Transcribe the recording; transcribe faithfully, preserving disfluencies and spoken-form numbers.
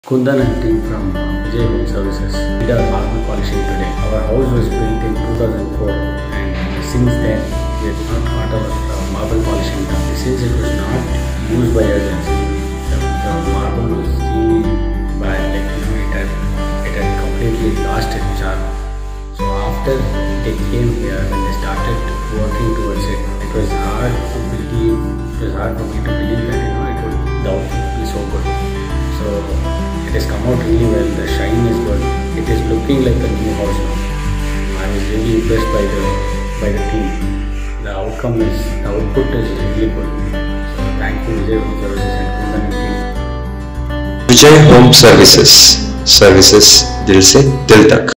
Kundan and team from uh, Vijayhomeservices did our marble polishing today. Our house was built in two thousand four and since then we have not got our uh, marble polishing done. Since it was not used by us, the, the marble was really bad, like you know, it had, it had completely lost its charm. So after they came here, when they started working towards it, it was hard to believe, it was hard for me to believe that you know it would, the output would be so good. So it has come out really well, the shine is good, it is looking like a new house now. I was really impressed by the by the team. The outcome is, the output is really good. So thank you Vijayhomeservices and Kundan and team. Vijay home services services दिल से दिल तक।